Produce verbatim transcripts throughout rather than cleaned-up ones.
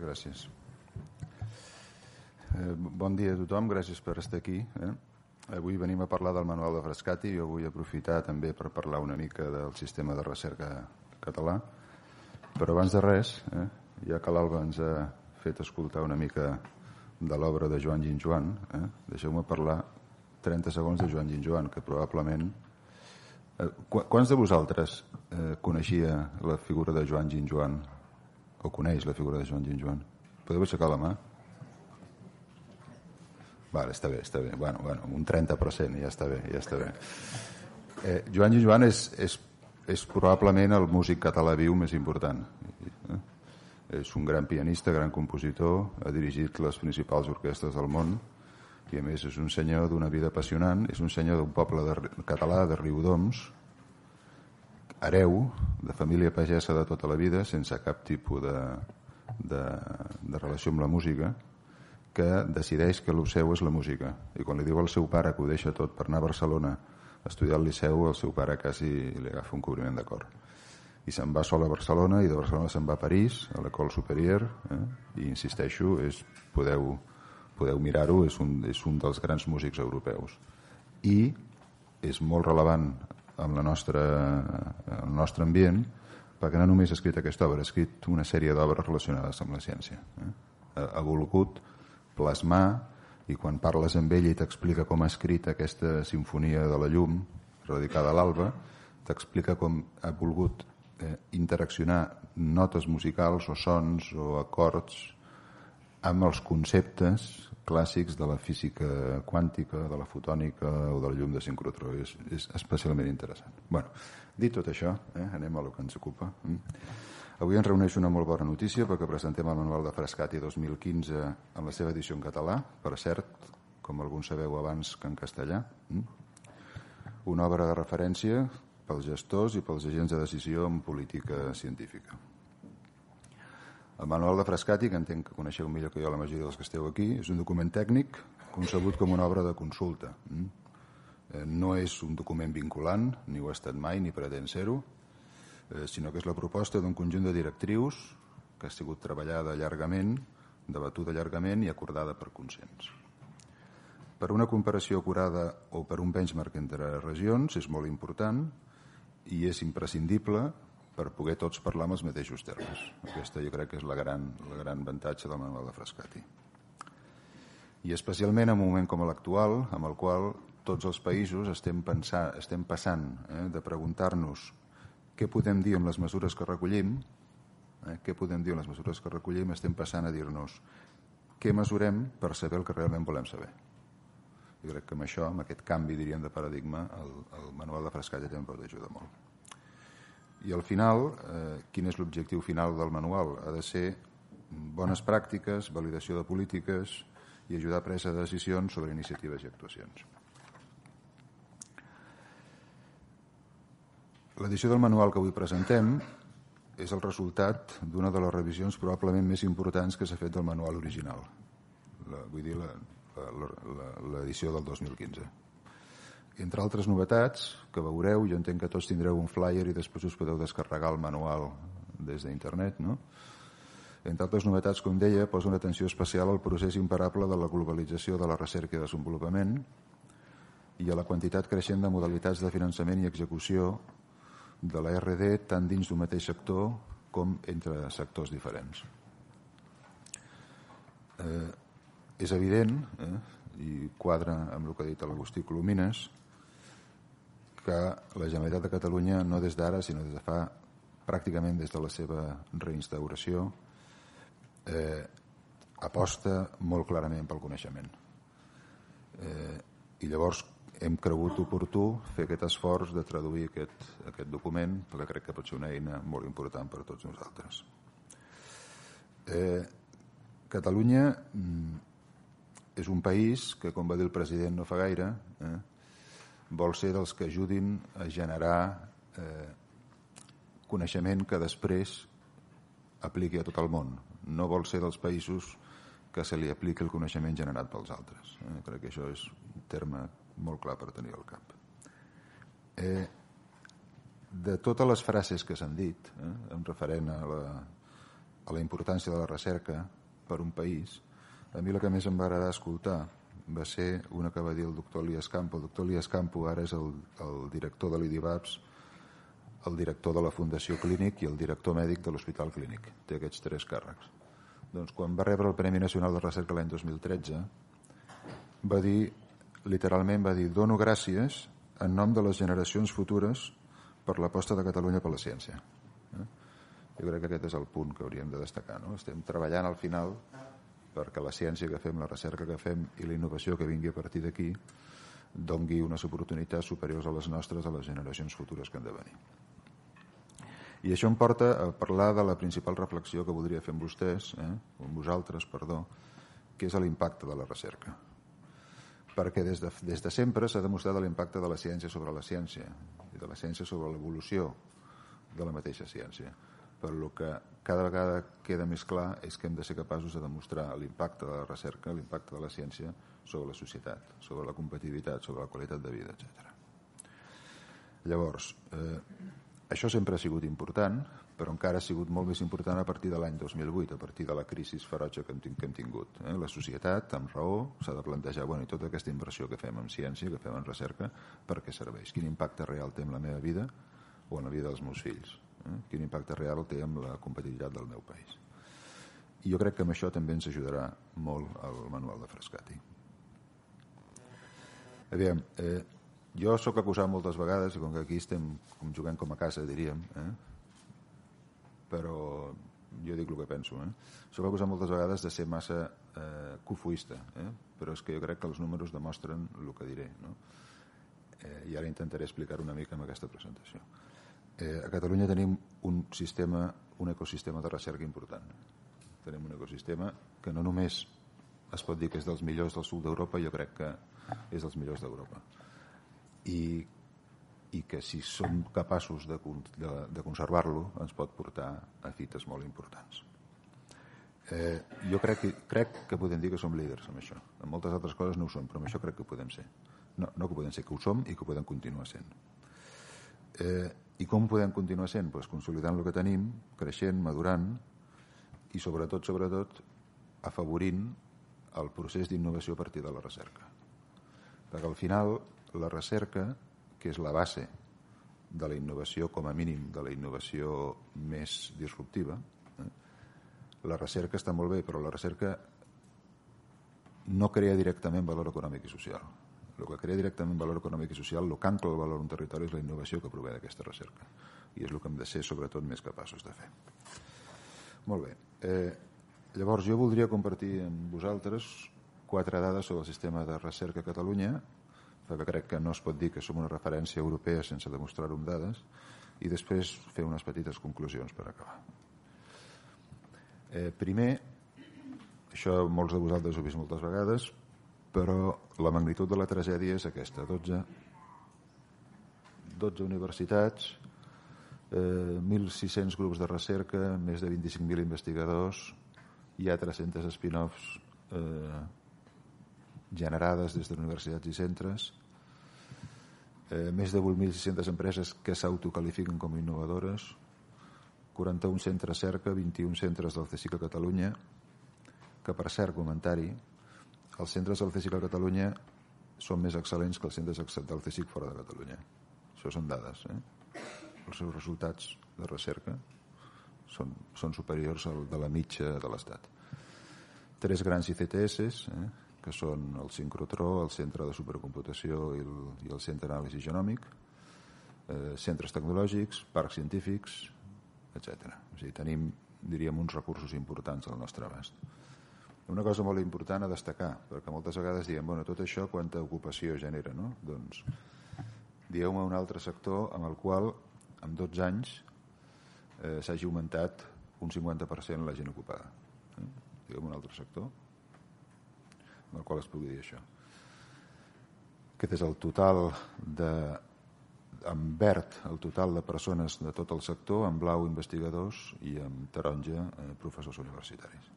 gràcies. Eh, bon dia a tothom, gràcies per estar aquí. Eh? Avui venim a parlar del Manual de Frascati. Jo vull aprofitar també per parlar una mica del sistema de recerca català. Però abans de res, eh, ja que l'Alba ens ha fet escoltar una mica de l'obra de Joan Ginjoan, eh, deixeu-me parlar trenta segons de Joan Ginjoan, que probablement... Eh, qu quants de vosaltres eh, coneixia la figura de Joan Ginjoan o coneix la figura de Joan Ginjoan? Podeu aixecar la mà? Vale, està bé, està bé. Bueno, bueno, un trenta per cent, ja està bé, ja està bé. Eh, Joan Ginjoan és, és, és probablement el músic català viu més important. Eh? És un gran pianista, gran compositor, ha dirigit les principals orquestres del món i a més és un senyor d'una vida apassionant, és un senyor d'un poble de, català de Riudoms, hereu, de família pagesa de tota la vida, sense cap tipus de, de, de relació amb la música, que decideix que el seu és la música. I quan li diu al seu pare que ho deixa tot per anar a Barcelona a estudiar al Liceu, el seu pare quasi li agafa un cobriment de cor. I se'n va sol a Barcelona i de Barcelona se'n va a París, a l'École Supérieure, eh? I insisteixo, és, podeu, podeu mirar-ho, és, un, és un dels grans músics europeus. I és molt relevant en la nostra, en el nostre ambient, perquè no només ha escrit aquesta obra, ha escrit una sèrie d'obres relacionades amb la ciència. Eh? Ha, ha volgut plasmar, i quan parles amb ell i t'explica com ha escrit aquesta sinfonia de la llum radicada a l'alba, t'explica com ha volgut eh, interaccionar notes musicals o sons o acords amb els conceptes clàssics de la física quàntica, de la fotònica o de la llum de sincrotró. És, és especialment interessant. Bueno, dit tot això, eh, anem a lo que ens ocupa. Mm. Avui ens reuneix una molt bona notícia perquè presentem el Manual de Frascati dos mil quinze en la seva edició en català, per cert, com alguns sabeu abans que en castellà. Una obra de referència pels gestors i pels agents de decisió en política científica. El Manual de Frascati, que entenc que coneixeu millor que jo la majoria dels que esteu aquí, és un document tècnic concebut com una obra de consulta. No és un document vinculant, ni ho ha estat mai, ni pretén ser-ho, sinó que és la proposta d'un conjunt de directrius que ha sigut treballada llargament, debatuda llargament i acordada per consens. Per una comparació acurada o per un benchmark entre regions és molt important i és imprescindible per poder tots parlar amb els mateixos termes. Aquesta jo crec que és la gran, la gran avantatge del Manual de Frascati. I especialment en un moment com l'actual, amb el qual tots els països estem, pensar, estem passant eh, de preguntar-nos què podem dir amb les mesures que recollim, eh, què podem dir amb les mesures que recollim, estem passant a dir-nos què mesurem per saber el que realment volem saber. Jo crec que amb això, amb aquest canvi, diríem, de paradigma, el, el Manual de Frascati també pot ajudar molt. I al final, eh, quin és l'objectiu final del manual? Ha de ser bones pràctiques, validació de polítiques i ajudar a presa de decisions sobre iniciatives i actuacions. L'edició del manual que avui presentem és el resultat d'una de les revisions probablement més importants que s'ha fet del manual original. La, vull dir, l'edició del dos mil quinze. Entre altres novetats que veureu, jo entenc que tots tindreu un flyer i després us podeu descarregar el manual des d'internet, no? Entre altres novetats, com deia, posa una atenció especial al procés imparable de la globalització de la recerca i desenvolupament i a la quantitat creixent de modalitats de finançament i execució de la R D tant dins d'un mateix sector com entre sectors diferents. Eh, és evident, eh, i quadra amb el que ha dit l'Agustí Colomines, que la Generalitat de Catalunya no des d'ara, sinó des de fa pràcticament des de la seva reinstauració, eh, aposta molt clarament pel coneixement. Eh, I llavors hem cregut oportú fer aquest esforç de traduir aquest, aquest document, perquè crec que pot ser una eina molt important per a tots nosaltres. Eh, Catalunya és un país que, com va dir el president no fa gaire, eh, vol ser dels que ajudin a generar eh, coneixement que després apliqui a tot el món. No vol ser dels països que se li apliqui el coneixement generat pels altres. Eh, crec que això és un terme molt clar per tenir al cap. Eh, de totes les frases que s'han dit, eh, en referent a la, a la importància de la recerca per un país, a mi la que més em va agradar escoltar va ser una que va dir el doctor Elias Campo. El doctor Elias Campo ara és el, el director de l'I D I B A P S, el director de la Fundació Clínic i el director mèdic de l'Hospital Clínic. Té aquests tres càrrecs. Doncs quan va rebre el Premi Nacional de Recerca l'any dos mil tretze, va dir, literalment va dir, dono gràcies en nom de les generacions futures per l'aposta de Catalunya per la ciència. Eh? Jo crec que aquest és el punt que hauríem de destacar. No? Estem treballant al final perquè la ciència que fem, la recerca que fem i la innovació que vingui a partir d'aquí dongui unes oportunitats superiors a les nostres a les generacions futures que han de venir. I això em porta a parlar de la principal reflexió que voldria fer amb vostès, eh? amb vosaltres, perdó, que és l'impacte de la recerca. Perquè des de, des de sempre s'ha demostrat l'impacte de la ciència sobre la ciència i de la ciència sobre l'evolució de la mateixa ciència. Per lo que cada vegada queda més clar és que hem de ser capaços de demostrar l'impacte de la recerca, l'impacte de la ciència sobre la societat, sobre la competitivitat, sobre la qualitat de vida, etcètera. Llavors, eh, això sempre ha sigut important, però encara ha sigut molt més important a partir de l'any dos mil vuit, a partir de la crisi ferotge que hem, que hem tingut. Eh? La societat, amb raó, s'ha de plantejar, bueno, i tota aquesta inversió que fem en ciència, que fem en recerca, per què serveix? Quin impacte real té en la meva vida o en la vida dels meus fills? Eh? Quin impacte real té en la competitivitat del meu país? I jo crec que amb això també ens ajudarà molt el manual de Frascati. Aviam, eh, jo sóc acusat moltes vegades, i com que aquí estem com jugant com a casa, diríem, eh? però jo dic el que penso, eh? sóc acusat moltes vegades de ser massa eh, cofoista, eh? però és que jo crec que els números demostren el que diré, no? eh, i ara intentaré explicar una mica amb aquesta presentació. Eh, a Catalunya tenim un sistema, un ecosistema de recerca important. Tenim un ecosistema que no només es pot dir que és dels millors del sud d'Europa, jo crec que és dels millors d'Europa. I, i que si som capaços de, de, de conservar-lo ens pot portar a fites molt importants. Eh, jo crec que, crec que podem dir que som líders en això. En moltes altres coses no ho som, però en això crec que ho podem ser. No, no que podem ser, que ho som i que ho podem continuar sent. Eh, I com podem continuar sent? Pues consolidant el que tenim, creixent, madurant i sobretot, sobretot, afavorint el procés d'innovació a partir de la recerca. Perquè al final la recerca, que és la base de la innovació, com a mínim de la innovació més disruptiva, eh? la recerca està molt bé, però la recerca no crea directament valor econòmic i social. El que crea directament valor econòmic i social, el que ancla el valor en un territori és la innovació que prové d'aquesta recerca. I és el que hem de ser, sobretot, més capaços de fer. Molt bé. Eh, llavors, jo voldria compartir amb vosaltres quatre dades sobre el sistema de recerca a Catalunya, perquè crec que no es pot dir que som una referència europea sense demostrar-ho amb dades, i després fer unes petites conclusions per acabar. Eh, primer, això molts de vosaltres ho heu vist moltes vegades, però la magnitud de la tragèdia és aquesta: dotze, dotze universitats, eh, mil sis-cents grups de recerca, més de vint-i-cinc mil investigadors, hi ha tres-cents spin-offs eh, generades des de universitats i centres, eh, més de vuit mil sis-centes empreses que s'autocalifiquen com innovadores, quaranta-un centres cerca, vint-i-un centres del CSIC a Catalunya, que per cert, comentari, els centres del CSIC a Catalunya són més excel·lents que els centres del CSIC fora de Catalunya. Això són dades, eh? Els seus resultats de recerca són, són superiors al de la mitja de l'Estat. Tres grans I C T S, eh? que són el sincrotró, el Centre de Supercomputació i el, i el Centre d'Anàlisi Genòmic, eh, centres tecnològics, parcs científics, etcètera. O sigui, tenim, diríem, uns recursos importants al nostre abast. Una cosa molt important a destacar, perquè moltes vegades diem, bueno, tot això quanta ocupació genera, no? Doncs dieu-me un altre sector amb el qual en dotze anys eh, s'hagi augmentat un cinquanta per cent la gent ocupada. Eh? Digueu-me un altre sector amb el qual es pugui dir això. Aquest és el total de, en verd, el total de persones de tot el sector, en blau investigadors i en taronja eh, professors universitaris.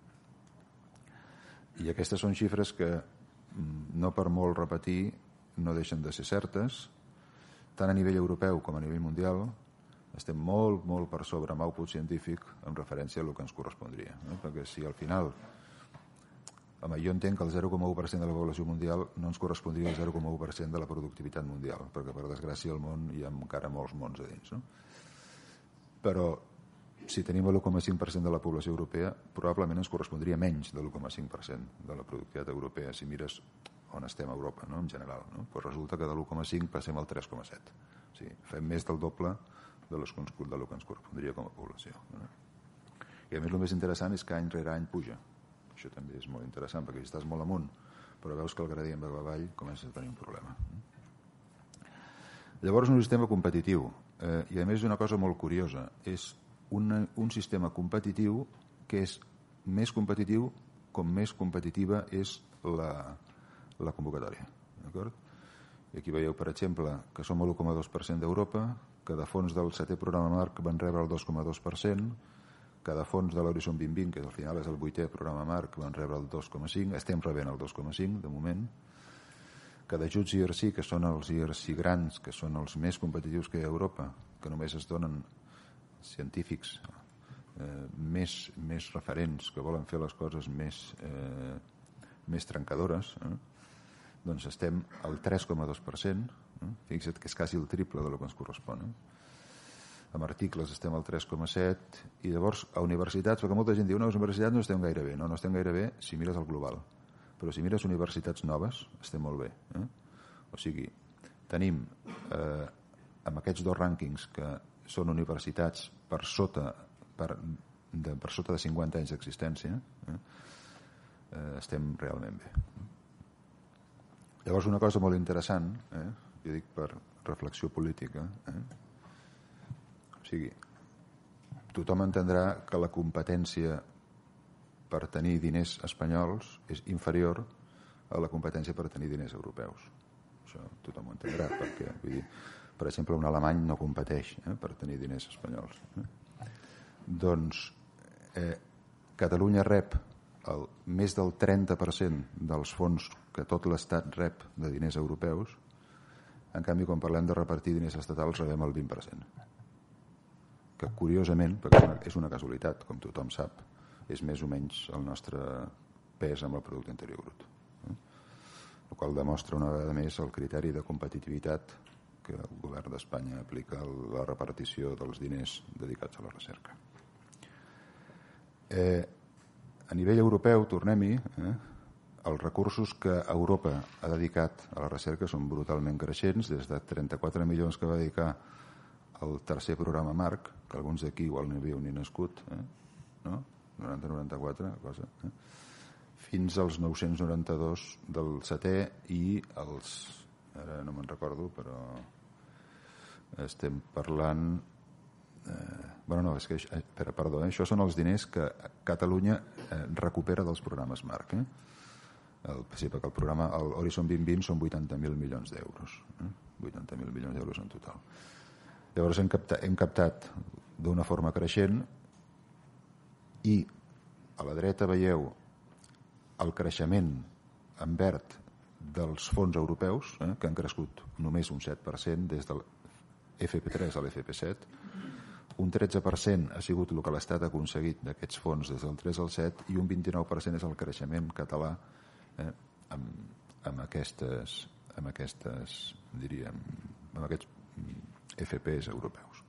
I aquestes són xifres que, no per molt repetir, no deixen de ser certes, tant a nivell europeu com a nivell mundial. estem molt, molt per sobre amb output científic en referència a el que ens correspondria. No? Perquè si al final, home, jo entenc que el zero coma u per cent de la població mundial no ens correspondria al zero coma u per cent de la productivitat mundial, perquè per desgràcia al món hi ha encara molts mons a dins. No? Però si tenim l'u coma cinc per cent de la població europea, probablement ens correspondria menys de l'u coma cinc per cent de la productivitat europea, si mires on estem a Europa, no? En general. No? Pues resulta que de l'u coma cinc passem al tres coma set. O sigui, fem més del doble de lo que ens correspondria com a població. No? I a més el més interessant és que any rere any puja. Això també és molt interessant, perquè si estàs molt amunt, però veus que el gradient va avall, comences a tenir un problema. Llavors, un sistema competitiu, eh, i a més una cosa molt curiosa, és una, un sistema competitiu que és més competitiu com més competitiva és la, la convocatòria. D'acord? I aquí veieu, per exemple, que som l'u coma dos per cent d'Europa, que de fons del setè programa marc van rebre el dos coma dos per cent, que de fons de l'Horizon vint vint, que al final és el vuitè programa marc, van rebre el dos coma cinc, estem rebent el dos coma cinc de moment, que d'ajuts I R C, que són els I R C grans, que són els més competitius que hi ha a Europa, que només es donen científics eh, més, més referents, que volen fer les coses més, eh, més trencadores, eh? Doncs estem al tres coma dos per cent, eh? Fixa't que és quasi el triple del que ens correspon. Eh? Amb articles estem al tres coma set, i llavors a universitats, perquè molta gent diu, no, a les universitats no estem gaire bé. No, no estem gaire bé si mires el global. Però si mires universitats noves, estem molt bé. Eh? O sigui, tenim eh, amb aquests dos rànquings que són universitats per sota, per, de, per sota de cinquanta anys d'existència, eh? Eh, estem realment bé. Llavors una cosa molt interessant, eh? Jo dic per reflexió política, eh? O sigui, tothom entendrà que la competència per tenir diners espanyols és inferior a la competència per tenir diners europeus. Això tothom ho entendrà, perquè, vull dir, per exemple, un alemany no competeix eh, per tenir diners espanyols. Eh? Doncs eh, Catalunya rep el, més del trenta per cent dels fons que tot l'Estat rep de diners europeus. En canvi, quan parlem de repartir diners estatals, rebem el vint per cent. Que, curiosament, perquè és una, és una casualitat, com tothom sap, és més o menys el nostre pes amb el producte interior brut. Eh? El qual demostra una vegada més el criteri de competitivitat que el govern d'Espanya aplica a la repartició dels diners dedicats a la recerca. Eh, a nivell europeu, tornem-hi, eh, els recursos que Europa ha dedicat a la recerca són brutalment creixents, des de trenta-quatre milions que va dedicar al tercer programa marc, que alguns d'aquí igual no havíeu ni nascut, eh? No? noranta noranta-quatre, cosa, eh? fins als nou-cents noranta-dos del setè i els... ara no me'n recordo, però estem parlant... Eh, bueno, no, és que... Eh, espera, perdó, eh? Això són els diners que Catalunya eh, recupera dels programes marc, eh? El, sí, perquè el programa, el Horizon vint vint són vuitanta mil milions d'euros, eh? vuitanta mil milions d'euros en total. Llavors hem captat, hem captat d'una forma creixent, i a la dreta veieu el creixement en verd dels fons europeus, eh, que han crescut només un set per cent des del F P tres a l'F P set. Un tretze per cent ha sigut el que l'Estat ha aconseguit d'aquests fons des del tres al set, i un vint-i-nou per cent és el creixement català eh, amb, amb aquestes, amb aquestes, diríem, amb aquests F Ps europeus.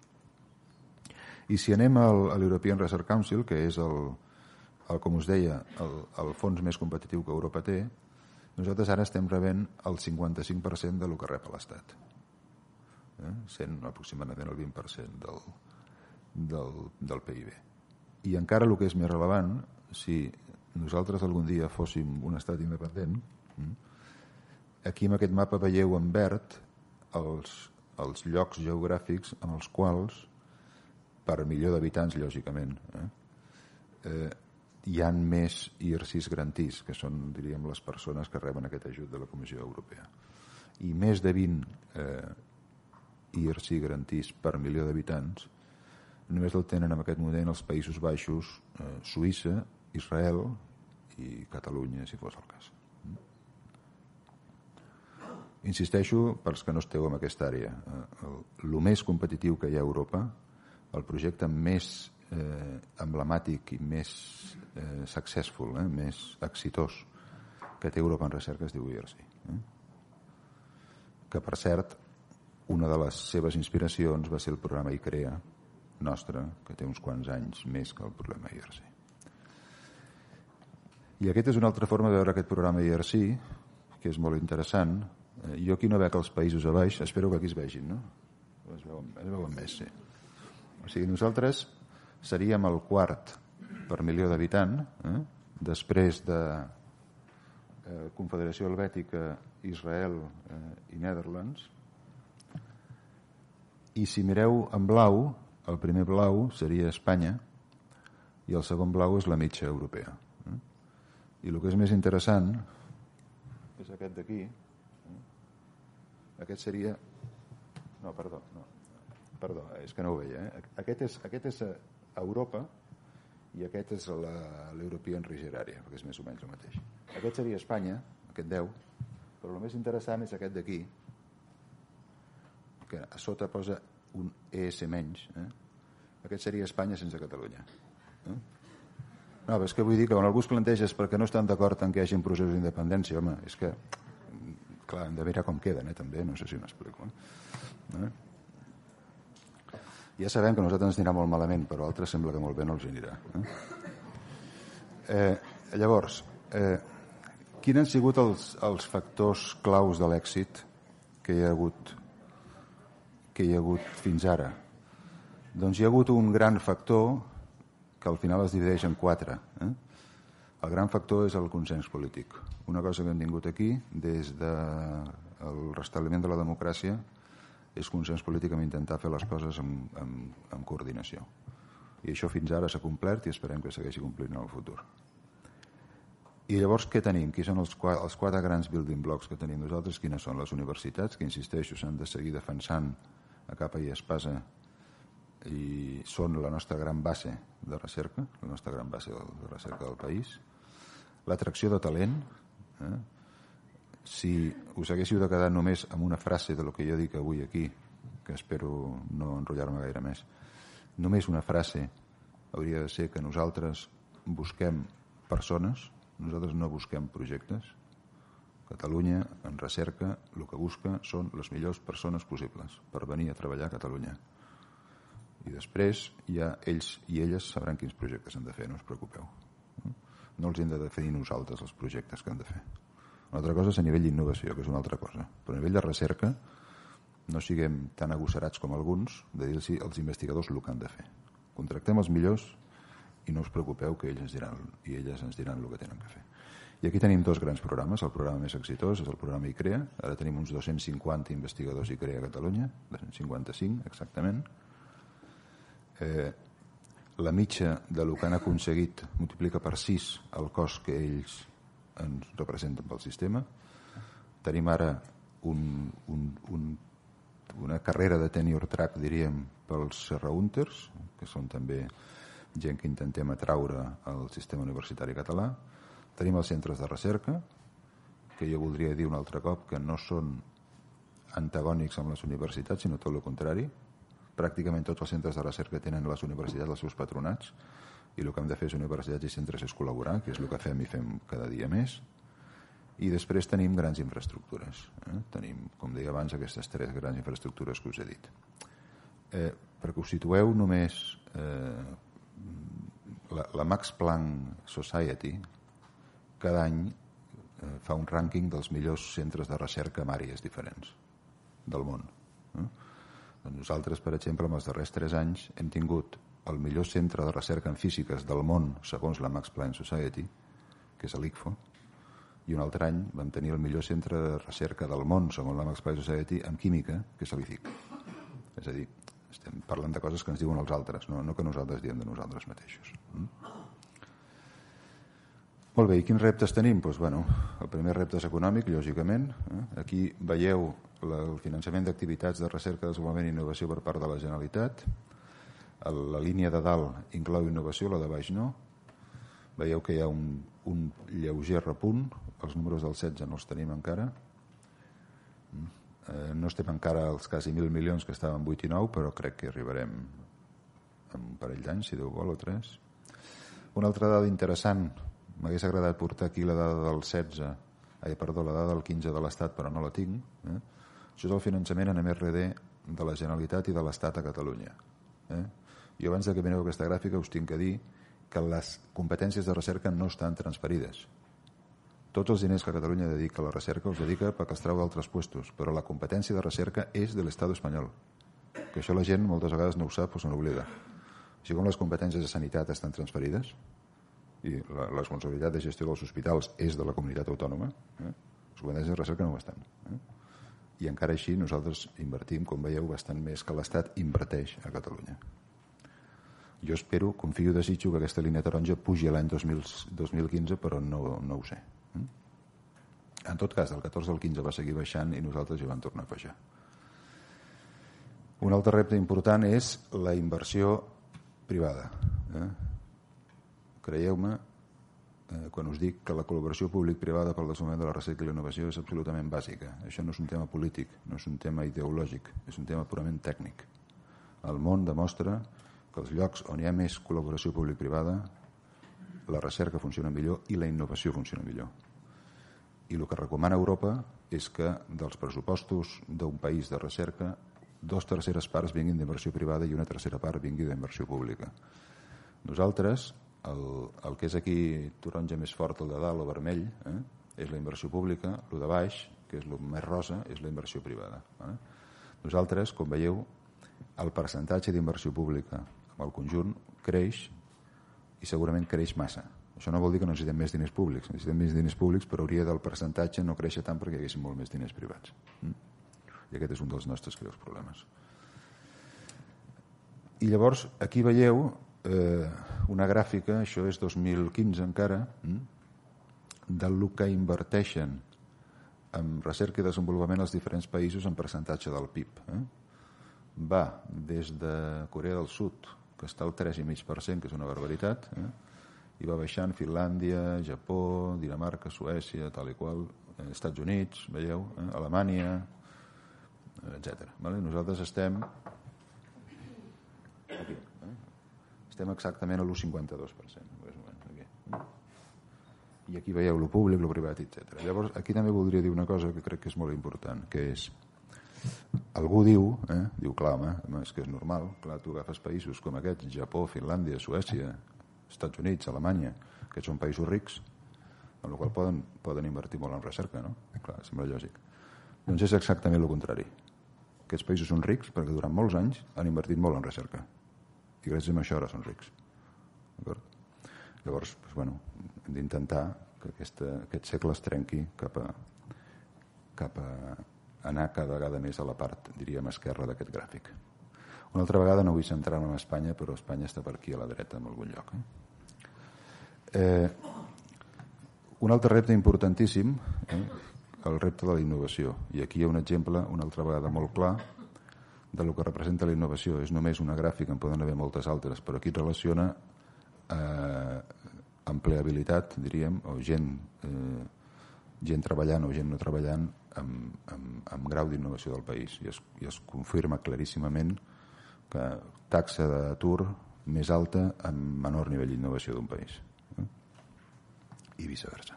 I si anem al, a l'European Research Council, que és el, el com us deia, el, el fons més competitiu que Europa té, nosaltres ara estem rebent el cinquanta-cinc per cent de lo que rep l'Estat, eh? sent aproximadament el vint per cent del, del, del P I B. I encara el que és més relevant, si nosaltres algun dia fóssim un estat independent, aquí en aquest mapa veieu en verd els, els llocs geogràfics en els quals, per milió d'habitants, lògicament, eh, eh, hi ha més I R Cs grantís, que són, diríem, les persones que reben aquest ajut de la Comissió Europea. I més de vint eh, I R C grantís per milió d'habitants només el tenen en aquest moment els Països Baixos, eh, Suïssa, Israel i Catalunya, si fos el cas. Insisteixo, pels que no esteu en aquesta àrea, eh, el, el més competitiu que hi ha a Europa el projecte més eh, emblemàtic i més eh, successful, eh, més exitós que té Europa en recerca es diu I R C. Eh? Que, per cert, una de les seves inspiracions va ser el programa ICREA nostre, que té uns quants anys més que el programa I R C. I aquesta és una altra forma de veure aquest programa I R C, que és molt interessant. Eh, jo aquí no veig els països a baix, espero que aquí es vegin, no? Es veuen, es veuen més, sí. O sigui, nosaltres seríem el quart per milió d'habitant, eh? Després de eh, Confederació Helvètica, Israel eh, i Netherlands. I si mireu en blau, el primer blau seria Espanya i el segon blau és la mitja europea. Eh? I el que és més interessant és aquest d'aquí. Eh? Aquest seria... No, perdó, no. Perdó, és que no ho veia. Eh? Aquest és, aquest és a Europa i aquest és l'European Research Area, perquè és més o menys el mateix. Aquest seria Espanya, aquest deu, però el més interessant és aquest d'aquí, que a sota posa un E S menys. Eh? Aquest seria Espanya sense Catalunya. Eh? No, però és que vull dir que quan algú es planteja és perquè no estan d'acord en que hi hagi un procés d'independència, home, és que, clar, hem de mirar com queden, eh, també, no sé si m'explico. Eh? Ja sabem que a nosaltres ens anirà molt malament, però a altres sembla que molt bé no els anirà. Eh? Eh, llavors, eh, quins han sigut els, els factors claus de l'èxit que hi ha hagut que hi ha hagut fins ara? Doncs hi ha hagut un gran factor que al final es divideix en quatre. Eh? El gran factor és el consens polític. Una cosa que hem tingut aquí des del restabliment de la democràcia és consens polític en intentar fer les coses amb, amb, amb coordinació. I això fins ara s'ha complert i esperem que segueixi complint en el futur. I llavors què tenim? Qui són els quatre, els quatre grans building blocks que tenim nosaltres? Quines són? Les universitats, que insisteixo, s'han de seguir defensant a capa i espasa i són la nostra gran base de recerca, la nostra gran base de recerca del país. L'atracció de talent. Eh? Si us haguéssiu de quedar només amb una frase de lo que jo dic avui aquí, que espero no enrotllar-me gaire més, només una frase hauria de ser que nosaltres busquem persones, nosaltres no busquem projectes. Catalunya, en recerca, el que busca són les millors persones possibles per venir a treballar a Catalunya. I després ja ells i elles sabran quins projectes han de fer, no us preocupeu. No els hem de definir nosaltres els projectes que han de fer. Una altra cosa és a nivell d'innovació, que és una altra cosa. Però a nivell de recerca no siguem tan agosarats com alguns de dir-los als investigadors el que han de fer. Contractem els millors i no us preocupeu que ells ens diran, i elles ens diran el que tenen que fer. I aquí tenim dos grans programes. El programa més exitós és el programa ICREA. Ara tenim uns dos-cents cinquanta investigadors ICREA a Catalunya, dos-cents cinquanta-cinc exactament. Eh, la mitja de lo que han aconseguit multiplica per sis el cost que ells ens representen pel sistema. Tenim ara un, un, un, una carrera de tenure track, diríem, pels serrahunters, que són també gent que intentem atraure al sistema universitari català. Tenim els centres de recerca, que jo voldria dir un altre cop que no són antagònics amb les universitats, sinó tot el contrari. Pràcticament tots els centres de recerca tenen les universitats els seus patronats, i el que hem de fer és universitats i centres és col·laborar, que és el que fem i fem cada dia més. I després tenim grans infraestructures. Eh? Tenim, com deia abans, aquestes tres grans infraestructures que us he dit. Eh, perquè us situeu només eh, la, la Max Planck Society cada any eh, fa un rànquing dels millors centres de recerca en àrees diferents del món. Eh? Doncs nosaltres, per exemple, en els darrers tres anys hem tingut el millor centre de recerca en físiques del món segons la Max Planck Society, que és l'I C F O, i un altre any vam tenir el millor centre de recerca del món segons la Max Planck Society en química, que és l'I C I C. És a dir, estem parlant de coses que ens diuen els altres, no, no que nosaltres diem de nosaltres mateixos. Mm? Molt bé, i quins reptes tenim? Doncs, bueno, el primer repte és econòmic, lògicament. Eh? Aquí veieu la, el finançament d'activitats de recerca, desenvolupament i innovació per part de la Generalitat. El, la línia de dalt inclou innovació, la de baix no. Veieu que hi ha un, un lleuger repunt. Els números del setze no els tenim encara. Eh, no estem encara als quasi mil milions que estaven vuit i nou, però crec que arribarem en un parell d'anys, si Déu vol, o tres. Una altra dada interessant, m'hagués agradat portar aquí la dada del setze, ai, perdó, la dada del quinze de l'Estat, però no la tinc. Eh? Això és el finançament en M R D de la Generalitat i de l'Estat a Catalunya. Eh? I abans que mireu aquesta gràfica us tinc que dir que les competències de recerca no estan transferides. Tots els diners que Catalunya dedica a la recerca els dedica perquè els treu d'altres puestos, però la competència de recerca és de l'Estat espanyol. Que això la gent moltes vegades no ho sap o se n'oblida. Així com les competències de sanitat estan transferides i la, la responsabilitat de gestió dels hospitals és de la comunitat autònoma, eh? les competències de recerca no ho estan. Eh? I encara així nosaltres invertim, com veieu, bastant més que l'Estat inverteix a Catalunya. Jo espero, confio i desitjo que aquesta línia taronja pugi l'any dos mil quinze, però no, no ho sé. En tot cas, del catorze al quinze va seguir baixant i nosaltres hi vam tornar a baixar. Un altre repte important és la inversió privada. Eh? Creieu-me eh, quan us dic que la col·laboració públic-privada pel desenvolupament de la recerca i la innovació és absolutament bàsica. Això no és un tema polític, no és un tema ideològic, és un tema purament tècnic. El món demostra que els llocs on hi ha més col·laboració públic-privada la recerca funciona millor i la innovació funciona millor. I el que recomana Europa és que dels pressupostos d'un país de recerca dos terceres parts vinguin d'inversió privada i una tercera part vingui d'inversió pública. Nosaltres, el, el que és aquí taronja més fort, el de dalt o vermell, eh, és la inversió pública, el de baix, que és el més rosa, és la inversió privada. Eh? Nosaltres, com veieu, el percentatge d'inversió pública amb el conjunt creix i segurament creix massa. Això no vol dir que no necessitem més diners públics, necessitem més diners públics, però hauria del percentatge no créixer tant perquè hi haguessin molt més diners privats. Mm? I aquest és un dels nostres greus problemes. I llavors, aquí veieu eh, una gràfica, això és dos mil quinze encara, mm? del que inverteixen en recerca i desenvolupament als diferents països en percentatge del P I B. Eh? Va des de Corea del Sud, que està al tres coma cinc per cent, que és una barbaritat, eh? i va baixant Finlàndia, Japó, Dinamarca, Suècia, tal i qual, eh, Estats Units, veieu, eh? Alemanya, etcètera. Vale? Nosaltres estem aquí, eh? estem exactament a l'u coma cinquanta-dos per cent. Aquí. I aquí veieu lo públic, lo privat, etcètera. Llavors, aquí també voldria dir una cosa que crec que és molt important, que és algú diu, eh, diu, clar, home, és que és normal, clar, tu agafes països com aquests, Japó, Finlàndia, Suècia, Estats Units, Alemanya, que són països rics, amb la qual poden, poden invertir molt en recerca, no? Clar, sembla lògic. Doncs és exactament el contrari. Aquests països són rics perquè durant molts anys han invertit molt en recerca. I gràcies a això ara són rics. D'acord? Llavors, doncs, bueno, hem d'intentar que aquesta, aquest segle es trenqui cap a, cap a anar cada vegada més a la part, diríem, esquerra d'aquest gràfic. Una altra vegada no vull centrar-me en Espanya, però Espanya està per aquí a la dreta en algun lloc. Eh? Eh, un altre repte importantíssim, eh, el repte de la innovació. I aquí hi ha un exemple, una altra vegada molt clar, de lo que representa la innovació. És només una gràfica, en poden haver moltes altres, però aquí es relaciona eh, empleabilitat, diríem, o gent, eh, gent treballant o gent no treballant amb, amb, amb grau d'innovació del país. I es, i es confirma claríssimament que taxa d'atur més alta amb menor nivell d'innovació d'un país. Eh? I viceversa.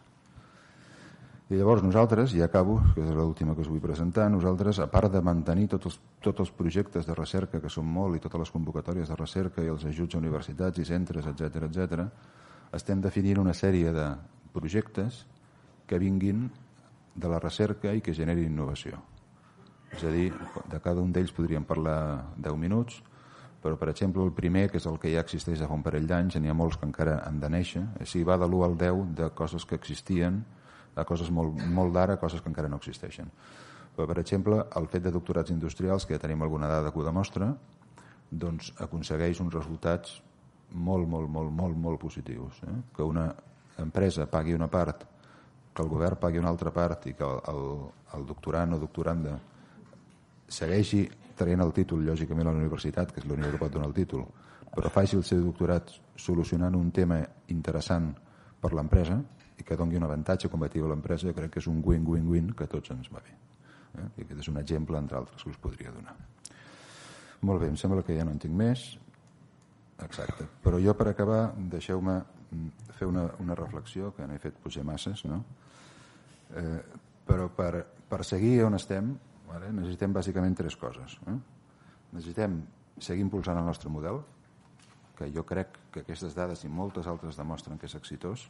I llavors nosaltres, i acabo, que és l'última que us vull presentar, nosaltres, a part de mantenir tots els, tots els projectes de recerca, que són molt, i totes les convocatòries de recerca i els ajuts a universitats i centres, etcètera, etcètera, estem definint una sèrie de projectes que vinguin de la recerca i que generin innovació. És a dir, de cada un d'ells podríem parlar deu minuts, però, per exemple, el primer, que és el que ja existeix de fa un parell d'anys, n'hi ha molts que encara han de néixer, és a dir, va de l'u al deu de coses que existien, a coses molt, molt d'ara, coses que encara no existeixen. Però, per exemple, el fet de doctorats industrials, que ja tenim alguna dada que ho demostra, doncs aconsegueix uns resultats molt, molt, molt, molt, molt positius. Eh? Que una empresa pagui una part, que el govern pagui una altra part i que el, el, el doctorant o doctoranda segueixi traient el títol, lògicament, a la universitat, que és l'única que pot donar el títol, però faci el seu doctorat solucionant un tema interessant per l'empresa i que doni un avantatge competitiu a l'empresa, jo crec que és un win-win-win que a tots ens va bé. Eh? I aquest és un exemple, entre altres, que us podria donar. Molt bé, em sembla que ja no en tinc més. Exacte. Però jo, per acabar, deixeu-me fer una, una reflexió, que n'he fet potser masses, no? Eh, però per, per seguir on estem, vale, necessitem bàsicament tres coses. Eh? Necessitem seguir impulsant el nostre model, que jo crec que aquestes dades i moltes altres demostren que és exitós,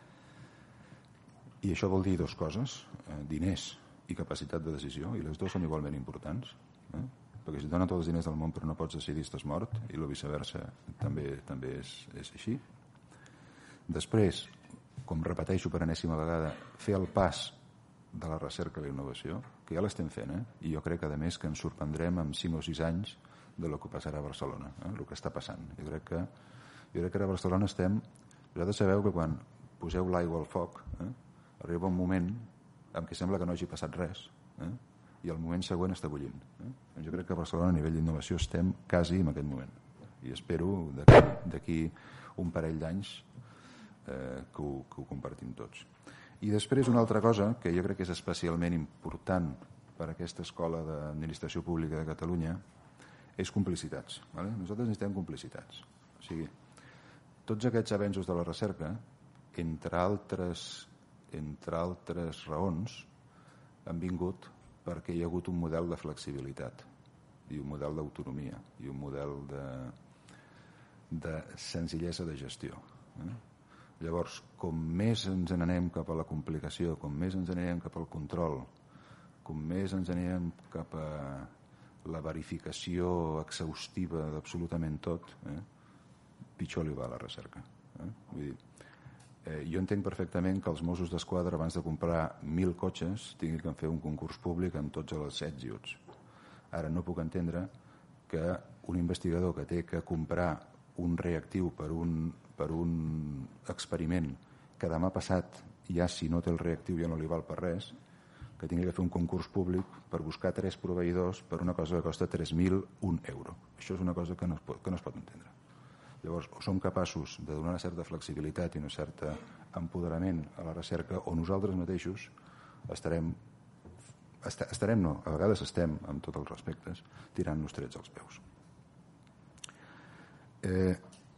i això vol dir dues coses, eh, diners i capacitat de decisió, i les dues són igualment importants, eh? Perquè si et donen tots els diners del món però no pots decidir, estàs mort, i el viceversa també, també és, és així. Després, com repeteixo per enèsima vegada, fer el pas de la recerca i la innovació, que ja l'estem fent, eh? I jo crec que a més que ens sorprendrem en cinc o sis anys de lo que passarà a Barcelona, eh? El que està passant. Jo crec que, jo crec que a Barcelona estem... Vosaltres sabeu que quan poseu l'aigua al foc, eh? Arriba un moment en què sembla que no hagi passat res, eh? I el moment següent està bullint. Eh? Jo crec que a Barcelona a nivell d'innovació estem quasi en aquest moment. I espero d'aquí un parell d'anys eh, que, ho, que ho compartim tots. I després una altra cosa que jo crec que és especialment important per a aquesta escola d'administració pública de Catalunya és complicitats. Vale? Nosaltres necessitem complicitats. O sigui, tots aquests avenços de la recerca, entre altres, entre altres raons, han vingut perquè hi ha hagut un model de flexibilitat i un model d'autonomia i un model de, de senzillesa de gestió. Eh? Llavors, com més ens n'anem cap a la complicació, com més ens n'anem cap al control, com més ens n'anem cap a la verificació exhaustiva d'absolutament tot, eh? pitjor li va a la recerca. Eh? Vull dir, Eh, jo entenc perfectament que els Mossos d'Esquadra, abans de comprar mil cotxes, tinguin que fer un concurs públic amb tots els ets i uts. Ara no puc entendre que un investigador que té que comprar un reactiu per un, per un experiment que demà passat ja, si no té el reactiu, ja no li val per res, que tingui que fer un concurs públic per buscar tres proveïdors per una cosa que costa tres mil un euro. Això és una cosa que no es pot, que no es pot entendre. Llavors, o som capaços de donar una certa flexibilitat i un cert empoderament a la recerca, o nosaltres mateixos estarem, est estarem no, a vegades estem, amb tots els respectes, tirant-nos trets als peus. Eh,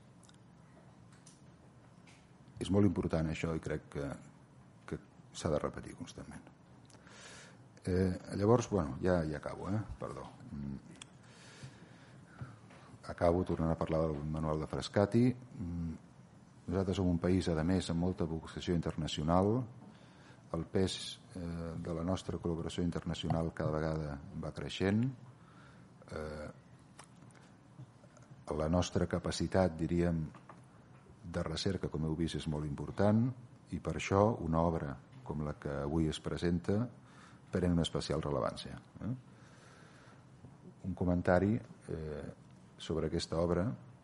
és molt important això i crec que, que s'ha de repetir constantment. Eh, llavors, bueno, ja, ja acabo, eh? Perdó. Acabo tornant a parlar del manual de Frascati. Nosaltres som un país, a més, amb molta vocació internacional. El pes eh, de la nostra col·laboració internacional cada vegada va creixent. Eh, la nostra capacitat, diríem, de recerca, com heu vist, és molt important i per això una obra com la que avui es presenta pren una especial rellevància. Eh? Un comentari eh, sobre aquesta obra,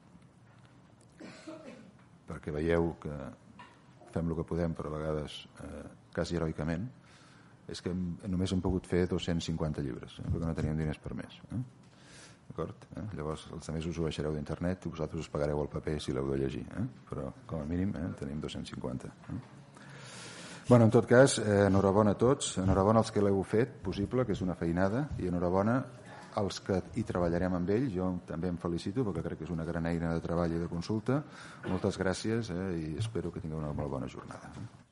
perquè veieu que fem el que podem, però a vegades eh, quasi heroicament, és que només hem pogut fer dos-cents cinquanta llibres, eh, perquè no teníem diners per més. Eh? D'acord? Eh? Llavors, els altres us ho baixareu d'internet i vosaltres us pagareu el paper si l'heu de llegir, eh? Però com a mínim eh, tenim dos-cents cinquanta. Eh? Bueno, en tot cas, eh, enhorabona a tots, enhorabona als que l'heu fet possible, que és una feinada, i enhorabona els que hi treballarem amb ell. Jo també em felicito perquè crec que és una gran eina de treball i de consulta. Moltes gràcies eh, i espero que tingueu una molt bona jornada.